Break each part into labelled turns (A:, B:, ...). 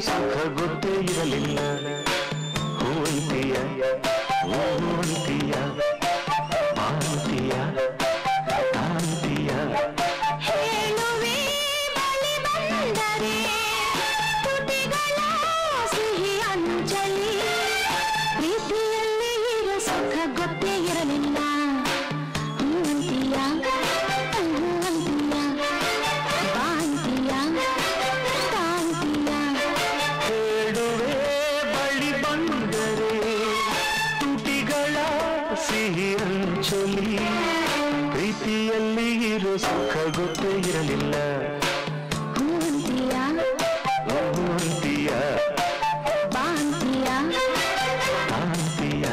A: ಸುಖ ಗೊತ್ತೇ ಇರಲಿಲ್ಲ. ಹೂವಂತಿಯ ಹೂವಂತಿಯ ಮಾಂತಿಯ ಕಾಂತಿಯ
B: ಹೇಳುವೆ ಬಳಿ ಬಂದರೆ ತುಟಿಗಳ ಸಿಹಿ ಅಂಜಲಿ. ಪ್ರೀತಿಯಲ್ಲಿ ಇರೋ ಸುಖ ಗೊತ್ತೇ ಇರಲಿಲ್ಲ. ಹೂವಂತಿಯ ಹೂವಂತಿಯ ಕಾಂತಿಯ ಕಾಂತಿಯ
A: ಹೇಳುವೆ ಬಳಿ ಬಂದರೆ ತುಟಿಗಳ ಸಿಹಿ ಅಂಚಲಿ. ಪ್ರೀತಿಯಲ್ಲಿ ಇರೋ ಸುಖ ಗೊತ್ತೇ ಇರಲಿಲ್ಲ.
B: ಹೂವಂತಿಯ
A: ಹೂವಂತಿಯ
B: ಕಾಂತಿಯ
A: ಕಾಂತಿಯ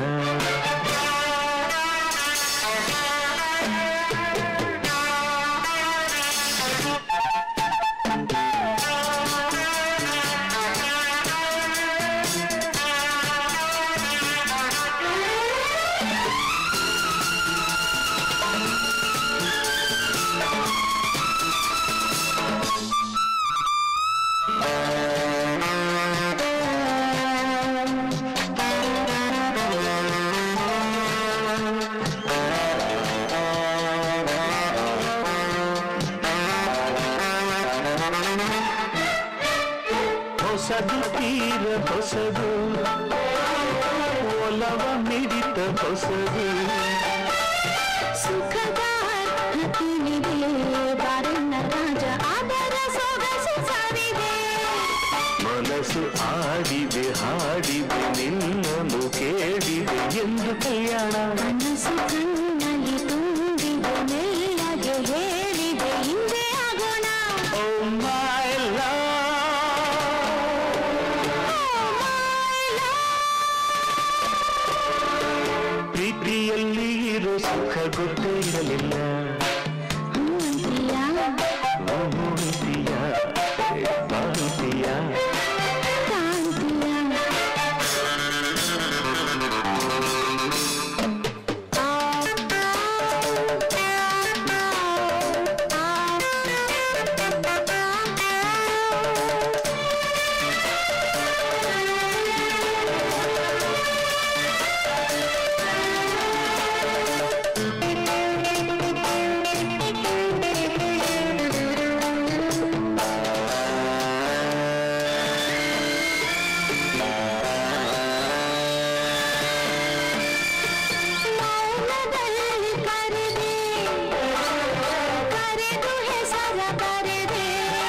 A: ಹೊಸದು ತೀರ ಹೊಸದು ಒಲವ ಮಿಡಿತ ಹೊಸದು.
B: ಸುಖದ ತಿಳಿದೆ ಬಾರಣ್ಣ ರಾಜ ಅದರ ಸೊಗಸು ಸಾವಿದೆ.
A: ಮನಸ್ಸು ಆಡಿದೆ ಹಾಡಿದೆ ನಿನ್ನನ್ನು ಕೇಳಿದೆ ಎಂದು ಕಲ್ಯಾಣ.
B: ಮನಸ್ಸು ಕಣ್ಣಲ್ಲಿ ತುಂಬಿದೆ ಮೆಲ್ಲಗೆ ಹೇಳಿದೆ ಹಿಂದೆ ಆಗೋಣ.
A: ಓ ಮೈ ಲವ್ ಪ್ರೀತಿಯಲ್ಲಿ ಇರೋ ಸುಖ ಗೊತ್ತೇ ಇರಲಿಲ್ಲ.
B: ಹೂವಂತಿಯ
A: ಹೂವಂತಿಯ ಕಾಂತಿಯ
B: ಕಾಂತಿಯ ಮೌನದಲ್ಲಿ ಕರೆದೆ ಕರೆದು ಹೆಸರ ಬರೆದೆ.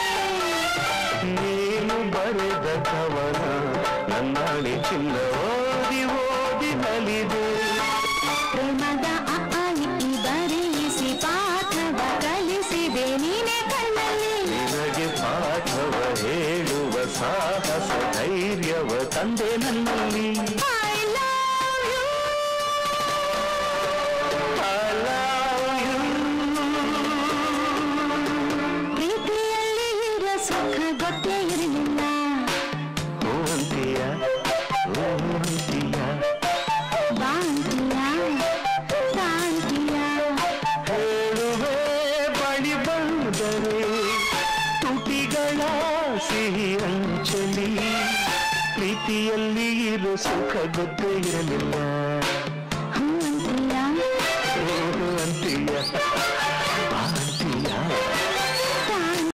A: ನೀನು ಬರೆದ ಕವನ ನನ್ನಾಳೆ ಚಿನ್ನ ಓದಿ ಓದಿ ನಲಿದೆ.
B: ಪ್ರೇಮದ ಅಪ್ಪಾಯಿ ಬರೆಯಿಸಿ ಪಾಠವ ಕಲಿಸಿದೆ ನೀನೆ ಕಣ್ಣಲ್ಲಿ.
A: ನಿನಗೆ ಪಾಠವ ಹೇಳುವ ಸಾಹಸ ಧೈರ್ಯವ ತಂದೆ ನನ್ನಲ್ಲಿ.
B: I love you.
A: I love you.
B: ಪ್ರೀತಿಯಲ್ಲಿ ಇರೋ ಸುಖ ಗೊತ್ತೇ ಇರಲಿಲ್ಲ.
A: ಹೂವಂತಿಯ ಹೂವಂತಿಯ
B: ಕಾಂತಿಯ ಕಾಂತಿಯ
A: ಹೇಳುವೆ ಬಳಿ ಬಂದರೆ ತುಟಿಗಳ ಸಿಹಿ ಅಂಚಲಿ. ಪ್ರೀತಿಯಲ್ಲಿ ಇರೋ ಸುಖ ಗೊತ್ತೇ ಇರಲಿಲ್ಲ.